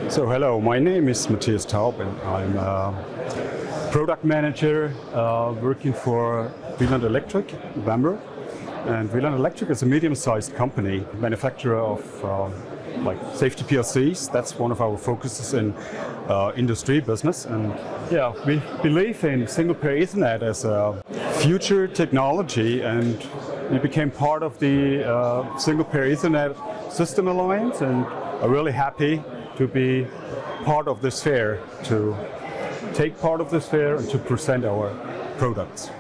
So hello, my name is Matthias Taub and I'm a product manager working for Wieland Electric in Bamberg. And Wieland Electric is a medium-sized company, manufacturer of like safety PLCs. That's one of our focuses in industry business. And yeah, we believe in single-pair Ethernet as a future technology, and we became part of the single-pair Ethernet System Alliance, and are really happy to be part of this fair, to take part of this fair and to present our products.